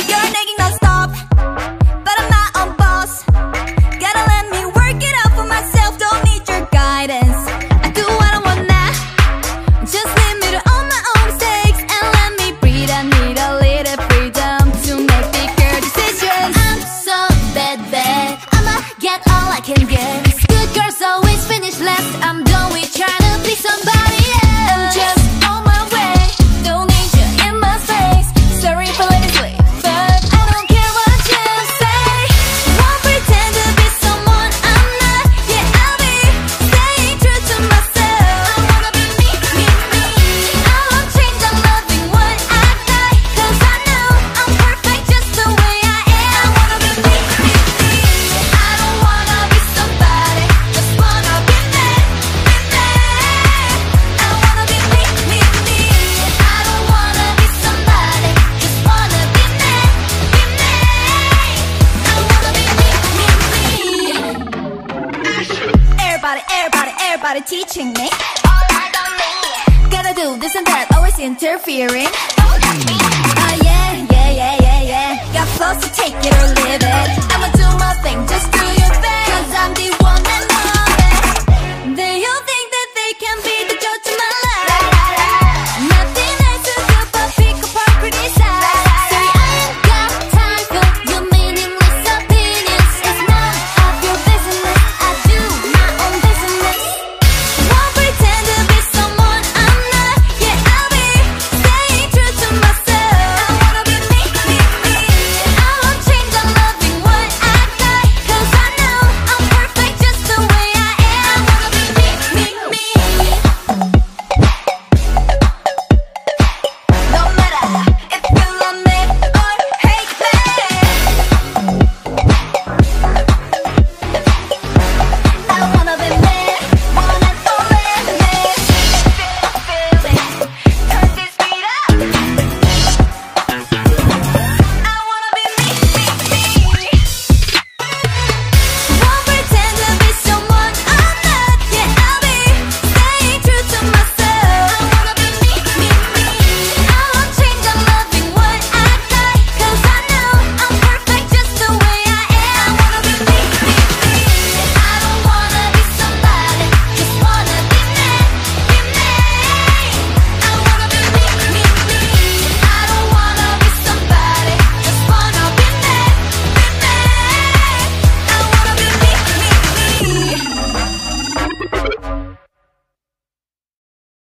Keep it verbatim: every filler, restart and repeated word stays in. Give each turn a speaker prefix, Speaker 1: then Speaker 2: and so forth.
Speaker 1: You're nagging non-stop, but I'm my own boss. Gotta let me work it out for myself, don't need your guidance. I do what I want now, just leave me to own my own mistakes and let me breathe. I need a little freedom to make bigger decisions. I'm so bad, bad, I'ma get all I can get. Good girls always finish last, I'm done with trying to please somebody else. I'm just on my way, don't need you in my face. Sorry for letting slip, but I don't care what you say. Won't pretend to be someone I'm not. Yeah, I'll be staying true to myself. I wanna be me, me, me. I won't change, I'm loving what I like, cause I know I'm perfect just the way I am. I wanna be me, me, me. I don't wanna be somebody, just wanna be me, be me. I wanna be me, me, me. I don't wanna be somebody, just wanna be me, be me. I wanna be me, me, me. Everybody, everybody, everybody teaching me. Gotta do this and that, always interfering. Ah, yeah, yeah, yeah, yeah, yeah. Got flaws to take it or leave it. I'ma do my thing, just